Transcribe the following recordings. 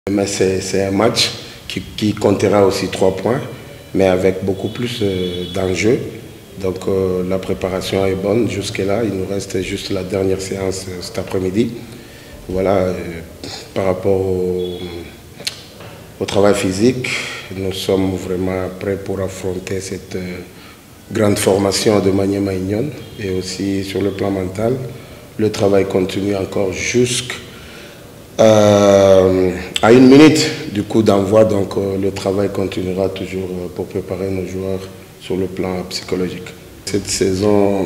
Mais c'est un match qui comptera aussi 3 points, mais avec beaucoup plus d'enjeux. Donc la préparation est bonne jusque-là. Il nous reste juste la dernière séance cet après-midi. Voilà, par rapport au travail physique, nous sommes vraiment prêts pour affronter cette grande formation de Maniema Union. Et aussi sur le plan mental, le travail continue encore jusqu'à 1 minute du coup d'envoi. Donc le travail continuera toujours pour préparer nos joueurs sur le plan psychologique. Cette saison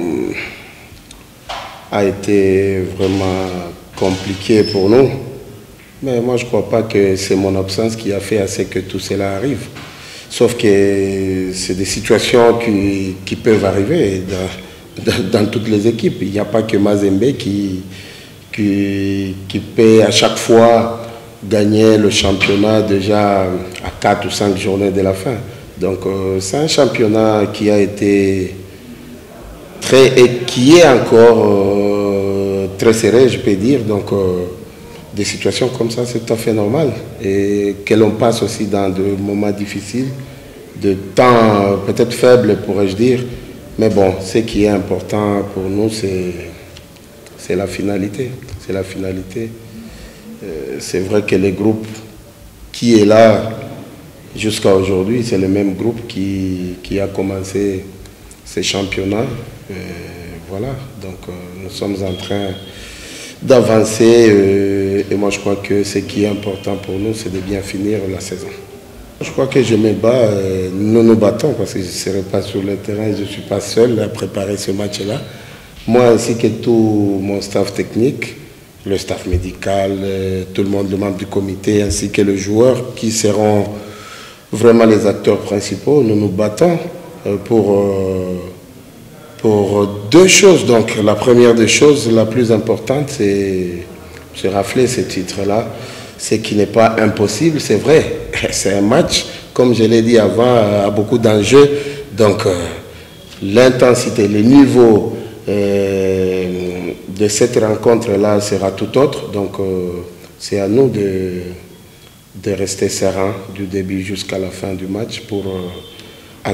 a été vraiment compliquée pour nous, mais moi je ne crois pas que c'est mon absence qui a fait à ce que tout cela arrive. Sauf que c'est des situations qui peuvent arriver dans toutes les équipes. Il n'y a pas que Mazembe qui peut à chaque fois gagner le championnat déjà à 4 ou 5 journées de la fin. Donc c'est un championnat qui a été et qui est encore très serré, je peux dire. Donc des situations comme ça, c'est tout à fait normal. Et que l'on passe aussi dans des moments difficiles, de temps peut-être faibles, pourrais-je dire. Mais bon, ce qui est important pour nous, c'est la finalité. C'est la finalité. C'est vrai que le groupe qui est là jusqu'à aujourd'hui, c'est le même groupe qui a commencé ces championnats. Voilà, donc nous sommes en train d'avancer et moi je crois que ce qui est important pour nous, c'est de bien finir la saison. Je crois que je me bats, nous nous battons parce que je ne serai pas sur le terrain, je ne suis pas seul à préparer ce match-là. Moi ainsi que tout mon staff technique, le staff médical, tout le monde, le membre du comité ainsi que les joueurs qui seront vraiment les acteurs principaux, nous nous battons pour 2 choses. Donc la première des choses, la plus importante, c'est rafler ce titre-là. Ce qui n'est pas impossible, c'est vrai. C'est un match, comme je l'ai dit avant, à beaucoup d'enjeux. Donc l'intensité, le niveau de cette rencontre-là sera tout autre. Donc c'est à nous de rester serein du début jusqu'à la fin du match pour